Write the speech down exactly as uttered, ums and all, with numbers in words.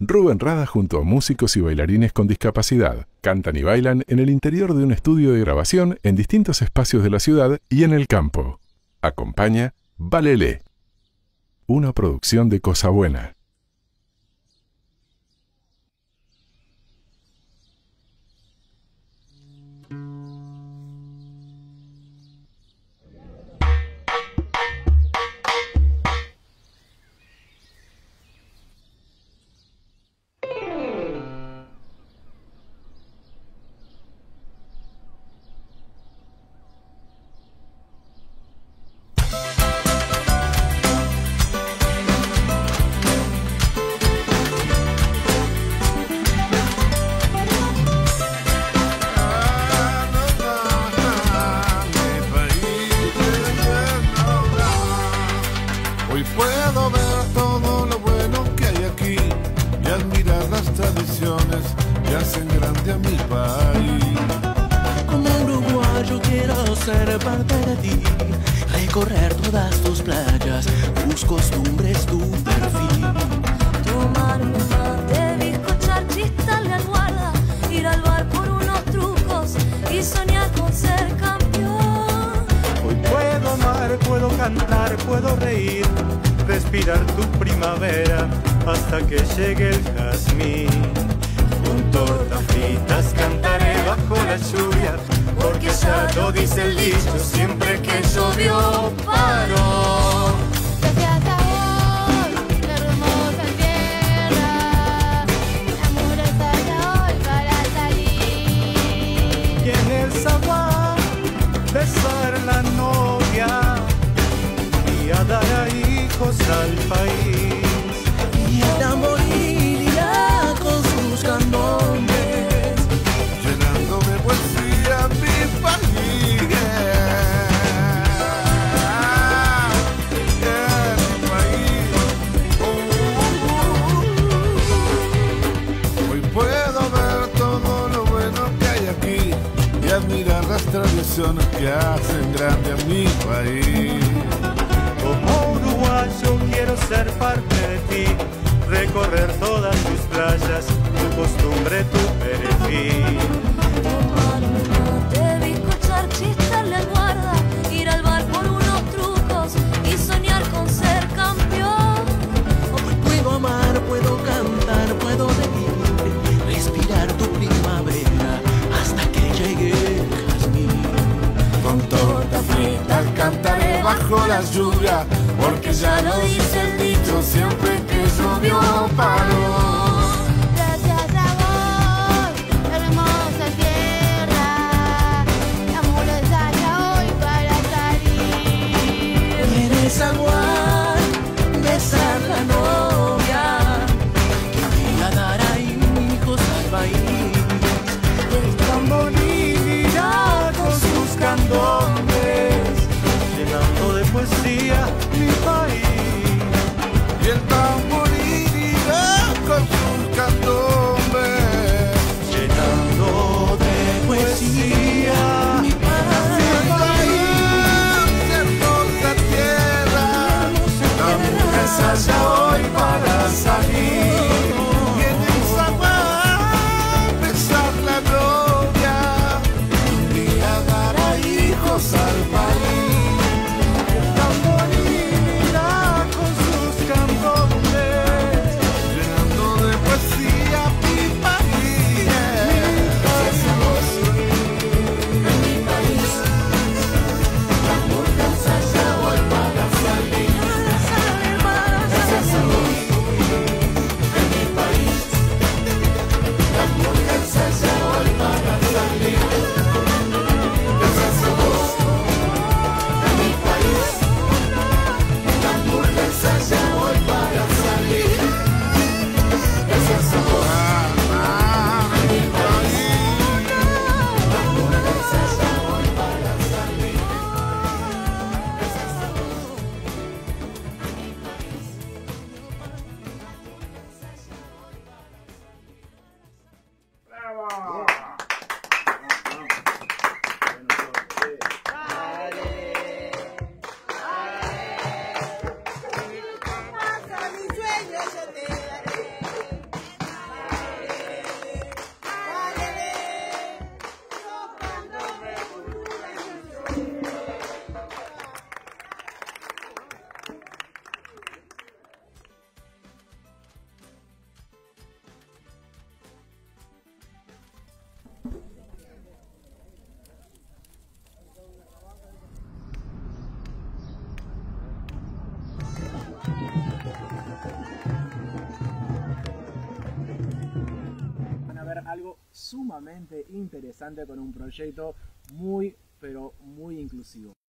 Rubén Rada junto a músicos y bailarines con discapacidad. Cantan y bailan en el interior de un estudio de grabación en distintos espacios de la ciudad y en el campo. Acompaña Valelé, una producción de Cosa Buena. Que hacen grande a mi país. Como uruguayo quiero ser parte de ti, recorrer todas tus playas, tu costumbre, tu perfil. Te vi escuchar chistes la guarda, ir al bar por unos trucos y soñar con ser campeón. Hoy puedo amar, puedo cantar, puedo reír, respirar tu primavera hasta que llegue. Con torta frita cantaré bajo la lluvia, porque ya lo dice el dicho, siempre que llovió paró. Gracias a vos, hermosa tierra, la muralla hoy para salir. ¿Quieres aguar, besar la novia, que voy a dar a hijos al país? El tamborín irá con sus candones, llenando de poesía mi país. Y el tamborín irá sumamente interesante con un proyecto muy, pero muy inclusivo.